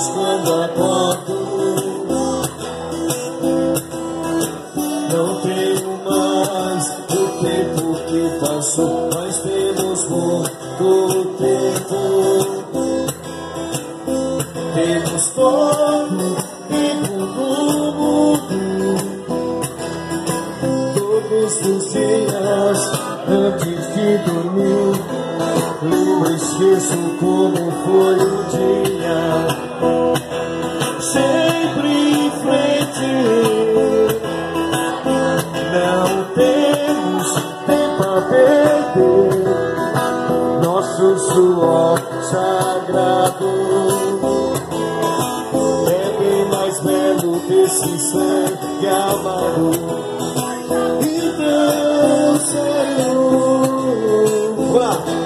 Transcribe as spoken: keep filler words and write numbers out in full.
dias quando acordo. Não tenho mais o tempo que passou, mas temos muito tempo. Temos todo tempo no mundo. Todos os dias antes de dormir, lembro e esqueço como foi o dia. Sempre em frente. Não temos tempo a perder. Nosso suor sagrado é bem mais belo que esse sangue amado. Então, Senhor, vá!